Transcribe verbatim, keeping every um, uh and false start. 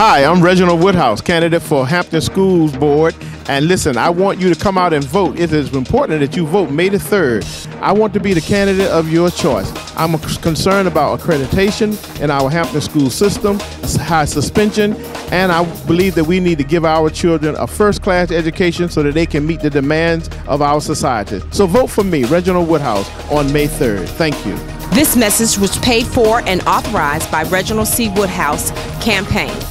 Hi, I'm Reginald Woodhouse, candidate for Hampton Schools Board. And listen, I want you to come out and vote. It is important that you vote May the third. I want to be the candidate of your choice. I'm concerned about accreditation in our Hampton school system, high suspension, and I believe that we need to give our children a first-class education so that they can meet the demands of our society. So vote for me, Reginald Woodhouse, on May third. Thank you. This message was paid for and authorized by Reginald C. Woodhouse Campaign.